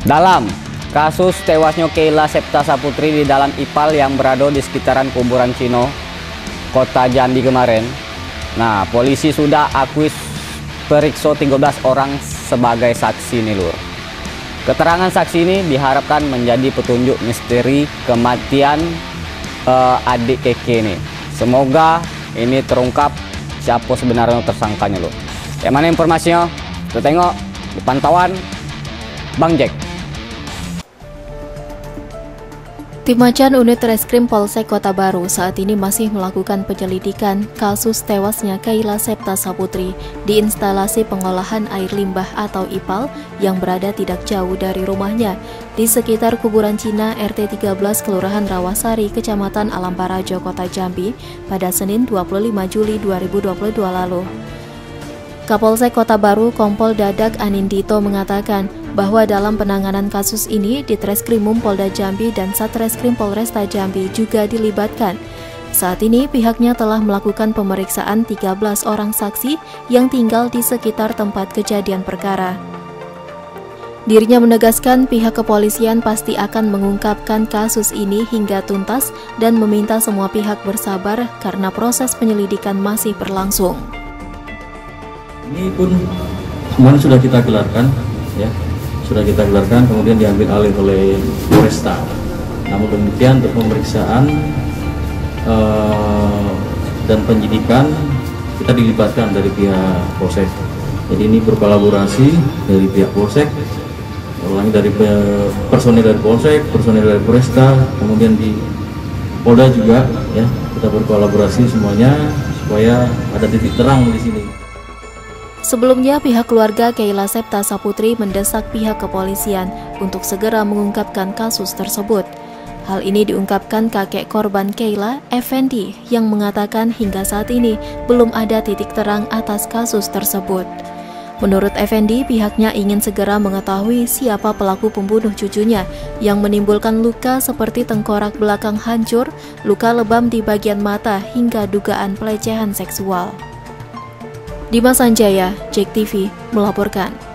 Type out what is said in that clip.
Dalam kasus tewasnya Keila Septa Saputri di dalam IPAL yang berada di sekitaran kuburan Cino, Kota Jambi kemarin, nah polisi sudah akui periksa 13 orang sebagai saksi nih lur. Keterangan saksi ini diharapkan menjadi petunjuk misteri kematian adik Keke nih. Semoga ini terungkap siapa sebenarnya tersangkanya lur. Yang mana informasinya? Kita tengok di pantauan Bang Jack. Tim Macan Unit Reskrim Polsek Kota Baru saat ini masih melakukan penyelidikan kasus tewasnya Keila Septa Saputri di instalasi pengolahan air limbah atau IPAL yang berada tidak jauh dari rumahnya di sekitar kuburan Cina RT 13 Kelurahan Rawasari, Kecamatan Alamparajo, Kota Jambi pada Senin 25 Juli 2022 lalu. Kapolsek Kota Baru Kompol Dadak Anindito mengatakan bahwa dalam penanganan kasus ini Ditreskrimum Polda Jambi dan Satreskrim Polresta Jambi juga dilibatkan. Saat ini pihaknya telah melakukan pemeriksaan 13 orang saksi yang tinggal di sekitar tempat kejadian perkara. Dirinya menegaskan pihak kepolisian pasti akan mengungkapkan kasus ini hingga tuntas dan meminta semua pihak bersabar karena proses penyelidikan masih berlangsung. Ini pun semuanya sudah kita gelarkan, ya. Sudah kita gelarkan, kemudian diambil alih oleh Polresta. Namun demikian untuk pemeriksaan dan penyidikan kita dilibatkan dari pihak Polsek. Jadi ini berkolaborasi dari pihak Polsek, dari personil dari Polsek, personil dari Polresta, kemudian di Polda juga, ya. Kita berkolaborasi semuanya supaya ada titik terang di sini. Sebelumnya, pihak keluarga Keila Septa Saputri mendesak pihak kepolisian untuk segera mengungkapkan kasus tersebut. Hal ini diungkapkan kakek korban Keila, Effendi, yang mengatakan hingga saat ini belum ada titik terang atas kasus tersebut. Menurut Effendi, pihaknya ingin segera mengetahui siapa pelaku pembunuh cucunya yang menimbulkan luka seperti tengkorak belakang hancur, luka lebam di bagian mata, hingga dugaan pelecehan seksual. Dimas Sanjaya, JEK TV, melaporkan.